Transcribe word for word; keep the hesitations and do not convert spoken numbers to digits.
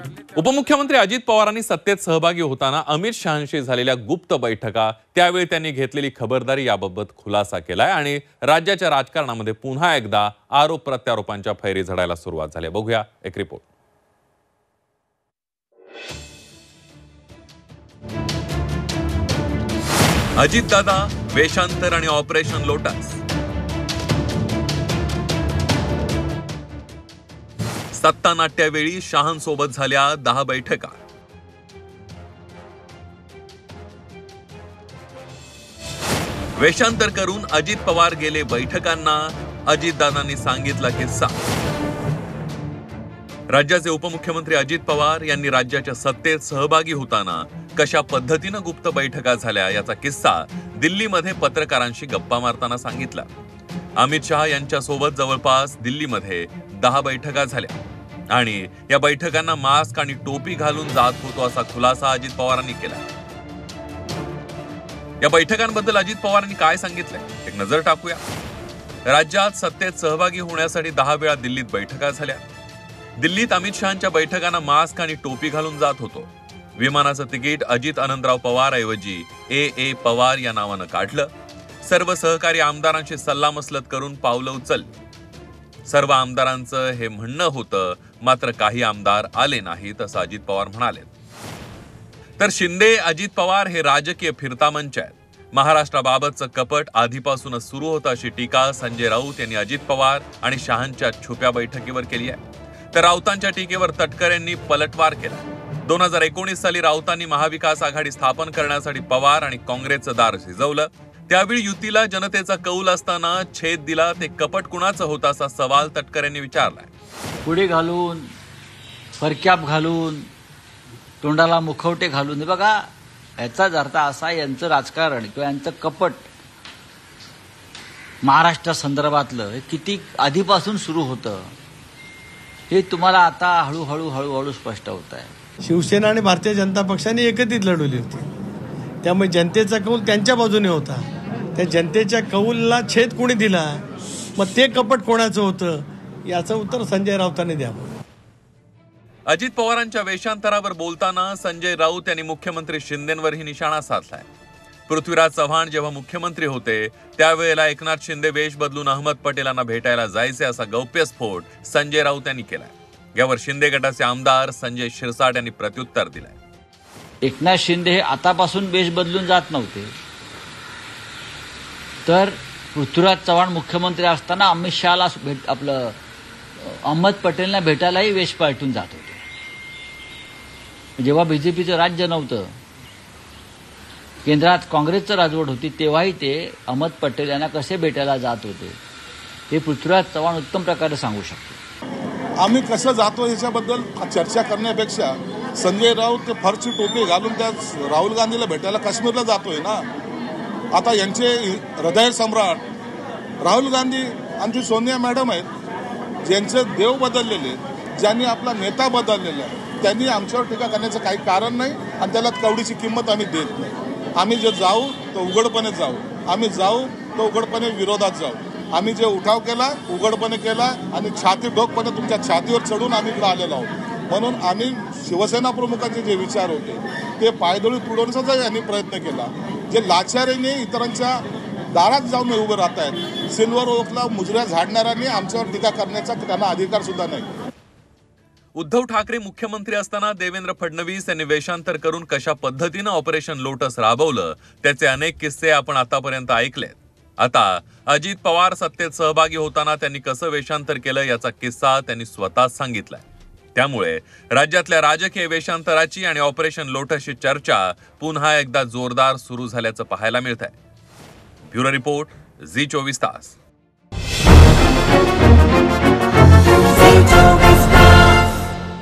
उपमुख्यमंत्री अजित पवारांनी सत्तेत सहभागी होताना अमित शहांशी झालेल्या गुप्त बैठका त्यावेळी त्यांनी घेतलेली खबरदारी याबाबत खुलासा केलाय आणि राज्याच्या राजकारणामध्ये पुन्हा एकदा आरोप प्रत्यारोपांच्या फैरी झडायला सुरुवात झाली। बघूया एक रिपोर्ट। अजित दादा वेशांतर आणि ऑपरेशन लोटस। सत्ता नाट्यावेळी शहांसोबत झाल्या दहा बैठका। वेशांतर करून अजित पवार गेले बैठकांना, अजितदादांनी सांगितला किस्सा। राज्याचे उपमुख्यमंत्री अजित पवार यांनी राज्याच्या सत्तेत सहभागी होताना कशा पद्धतीने गुप्त बैठका झाल्या याचा किस्सा दिल्लीमध्ये पत्रकारांशी गप्पा मारताना सांगितला। अमित शहा यांच्या सोबत जवळपास दिल्लीमध्ये दहा बैठका झाल्या आणि या बैठकांना मास्क आणि टोपी घालून जात होतो असा खुलासा अजित पवारांनी केला। या बैठकांबद्दल अजित पवारांनी काय सांगितलंय एक नजर टाकूया। राज्यात सत्तेत सहभागी होण्यासाठी दहा वेळा दिल्लीत बैठका झाल्या। दिल्लीत अमित शहांच्या बैठकांना मास्क आणि टोपी घालून जात होतो। विमानाचं तिकीट अजित अनंतराव पवार ऐवजी ए ए पवार या नावानं काढलं। सर्व सहकारी आमदारांशी सल्लामसलत करून पावलं उचलली। सर्व आमदारांचं हे म्हणणं होतं, मात्र काही आमदार आले नाहीत असं अजित पवार म्हणाले। तर शिंदे अजित पवार हे राजकीय फिरता मंच आहेत। महाराष्ट्राबाबतचं कपट आधीपासूनच सुरू होतं अशी टीका संजय राऊत यांनी अजित पवार आणि शहांच्या छुप्या बैठकीवर केली आहे। तर राऊतांच्या टीकेवर तटकरेंनी पलटवार केला। दोन हजार एकोणीस साली राऊतांनी महाविकास आघाडी स्थापन करण्यासाठी पवार आणि काँग्रेसचं दार शिजवलं। त्यावेळी युतीला जनतेचा कौल असताना छेद दिला ते कपट कुणाचं होतं असा सवाल तटकरेंनी विचारलाय। पुढे घालून, फरक्याप घालून, तोंडाला मुखवटे घालून, बघा याचाच अर्थ असा यांचं राजकारण किंवा यांचं कपट महाराष्ट्रा संदर्भातलं किती आधीपासून सुरू होतं हे तुम्हाला आता हळूहळू हळूहळू स्पष्ट होत आहे। शिवसेना आणि भारतीय जनता पक्षाने एकत्रित लढवली होती, त्यामुळे जनतेचा कौल त्यांच्या बाजूने होता। त्या जनतेच्या कौलला छेद कोणी दिला, मग ते कपट कोणाचं होतं याचं उत्तर संजय राऊतांनी द्यावं। अजित पवारांच्या वेशांतरावर बोलताना संजय राऊत यांनी मुख्यमंत्री शिंदेंवरही निशाणा साधलाय। पृथ्वीराज चव्हाण जेव्हा मुख्यमंत्री होते त्यावेळेला एकनाथ शिंदे वेश बदलून अहमद पटेलांना भेटायला जायचे असा गौप्यस्फोट संजय राऊत यांनी केलाय। यावर शिंदे गटाचे आमदार संजय शिरसाट यांनी प्रत्युत्तर दिलंय। एकनाथ शिंदे हे आतापासून वेश बदलून जात नव्हते, तर पृथ्वीराज चव्हाण मुख्यमंत्री असताना अमित शहाला भेट आपलं अहमद पटेलना भेटायलाही वेश पालटून जात होते। जेव्हा बीजेपीचं राज्य नव्हतं, केंद्रात काँग्रेसचं राजवट होती, तेव्हाही ते अहमद पटेल यांना कसे भेटायला जात होते हे पृथ्वीराज चव्हाण उत्तम प्रकारे सांगू शकतो। आम्ही कसं जातो याच्याबद्दल चर्चा करण्यापेक्षा संजय राऊत ते फरची टोपी घालून त्या राहुल गांधीला भेटायला काश्मीरला जातोय ना। आता यांचे हृदय सम्राट राहुल गांधी आणि ती सोनिया मॅडम आहेत, ज्यांचे देव बदललेले, ज्यांनी आपला नेता बदललेला आहे, त्यांनी आमच्यावर टीका करण्याचं काही कारण नाही आणि त्याला कवडीची किंमत आम्ही देत नाही। आम्ही जे जाऊ तो उघडपणे जाऊ, आम्ही जाऊ तो उघडपणे विरोधात जाऊ। आम्ही जे उठाव केला उघडपणे केला आणि छाती डोकपणे तुमच्या छातीवर चढून आम्ही इकडे आलेलो आहोत। म्हणून आम्ही शिवसेना प्रमुखांचे जे विचार होते ते पायदळी तुडवण्याचा यांनी प्रयत्न केला। जे लाचारीने इतरांच्या दारात जाऊन उभे राहत आहेत, सिल्वर ओकला मुजऱ्या झाडणाऱ्यांनी आमच्यावर टीका करण्याचा त्यांना अधिकार सुद्धा नाही। उद्धव ठाकरे मुख्यमंत्री असताना देवेंद्र फडणवीस यांनी वेशांतर करून कशा पद्धतीनं ऑपरेशन लोटस राबवलं त्याचे अनेक किस्से आपण आतापर्यंत ऐकलेत। आता अजित पवार सत्तेत सहभागी होताना त्यांनी कसं वेशांतर केलं याचा किस्सा त्यांनी स्वतःच सांगितलाय। त्यामुळे राज्यातल्या राजकीय वेशांतराची आणि ऑपरेशन लोटसची चर्चा पुन्हा एकदा जोरदार सुरू झाल्याचं पाहायला मिळतंय। ब्युरो रिपोर्ट, झी चोवीस तास।